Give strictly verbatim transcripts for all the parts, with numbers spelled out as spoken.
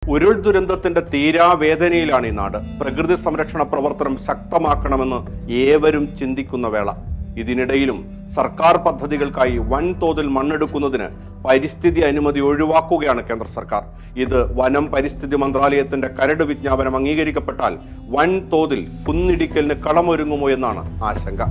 ഉരുൾ ദുരന്തത്തിന്റെ തീരാവേദനയിലാണ് ഈ നാട്. പ്രകൃതി സംരക്ഷണ പ്രവർത്തനം ശക്തമാക്കണമെന്ന് ഏവരും ചിന്തിക്കുന്ന വേള. ഇതിനിടയിലും സർക്കാർ പദ്ധതികൾക്കായി വൻതോതിൽ മണ്ണെടുക്കുന്നതിന് പരിസ്ഥിതി അനുമതി ഒഴിവാക്കുകയാണ് കേന്ദ്ര സർക്കാർ. ഇത് വനം പരിസ്ഥിതി മന്ത്രാലയത്തിന്റെ കരട് വിജ്ഞാപനം അംഗീകരിക്കപ്പെട്ടാൽ വൻതോതിൽ കുന്നിടിക്കലിന് കളമൊരുങ്ങുമോ എന്നാണ് ആശങ്ക.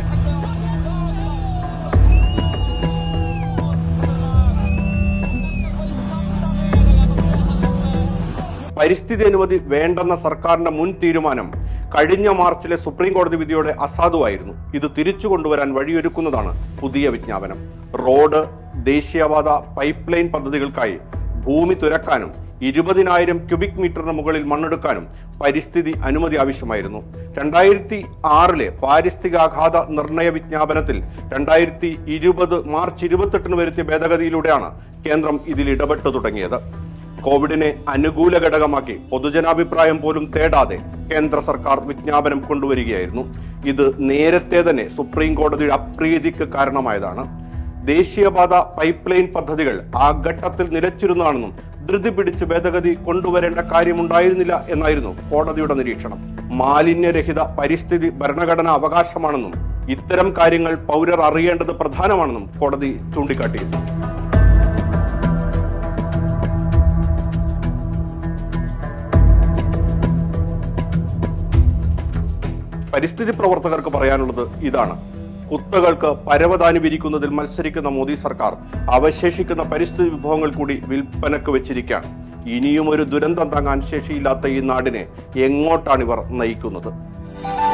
പരിസ്ഥിതി അനുമതി വേണ്ടെന്ന സർക്കാരിന്റെ മുൻ തീരുമാനം കഴിഞ്ഞ മാർച്ചിലെ സുപ്രീം കോടതി വിധിയോടെ അസാധുവായിരുന്നു. ഇത് തിരിച്ചു കൊണ്ടുവരാൻ വഴിയൊരുക്കുന്നതാണ് പുതിയ വിജ്ഞാപനം. റോഡ്, ദേശീയപാത, പൈപ്പ് ലൈൻ പദ്ധതികൾക്കായി ഭൂമി തുരക്കാനും ഇരുപതിനായിരം ക്യൂബിക് മീറ്ററിന് മുകളിൽ മണ്ണെടുക്കാനും പരിസ്ഥിതി അനുമതി ആവശ്യമായിരുന്നു. രണ്ടായിരത്തി ആറിലെ പാരിസ്ഥിതികാഘാത നിർണയ വിജ്ഞാപനത്തിൽ രണ്ടായിരത്തി ഇരുപത് മാർച്ച് ഇരുപത്തെട്ടിന് വരുത്തിയ ഭേദഗതിയിലൂടെയാണ് കേന്ദ്രം ഇതിൽ ഇടപെട്ടു തുടങ്ങിയത്. കോവിഡിനെ അനുകൂല ഘടകമാക്കി പൊതുജനാഭിപ്രായം പോലും തേടാതെ കേന്ദ്ര സർക്കാർ വിജ്ഞാപനം കൊണ്ടുവരികയായിരുന്നു. ഇത് നേരത്തെ തന്നെ സുപ്രീം കോടതിയുടെ അപ്രീതിക്ക് കാരണമായതാണ്. ദേശീയപാത, പൈപ്പ് ലൈൻ പദ്ധതികൾ ആ ഘട്ടത്തിൽ നിലച്ചിരുന്നതാണെന്നും ധൃതി പിടിച്ച് ഭേദഗതി കൊണ്ടുവരേണ്ട കാര്യമുണ്ടായിരുന്നില്ല എന്നായിരുന്നു കോടതിയുടെ നിരീക്ഷണം. മാലിന്യരഹിത പരിസ്ഥിതി ഭരണഘടനാ അവകാശമാണെന്നും ഇത്തരം കാര്യങ്ങൾ പൗരർ അറിയേണ്ടത് പ്രധാനമാണെന്നും കോടതി ചൂണ്ടിക്കാട്ടിയിരുന്നു. പരിസ്ഥിതി പ്രവർത്തകർക്ക് പറയാനുള്ളത് ഇതാണ്: കുത്തകൾക്ക് പരവതാനി വിരിക്കുന്നതിൽ മത്സരിക്കുന്ന മോദി സർക്കാർ അവശേഷിക്കുന്ന പരിസ്ഥിതി വിഭവങ്ങൾ കൂടി വിൽപ്പനക്ക് വെച്ചിരിക്കുകയാണ്. ഇനിയും ഒരു ദുരന്തം താങ്ങാൻ ശേഷിയില്ലാത്ത ഈ നാടിനെ എങ്ങോട്ടാണ് ഇവർ നയിക്കുന്നത്?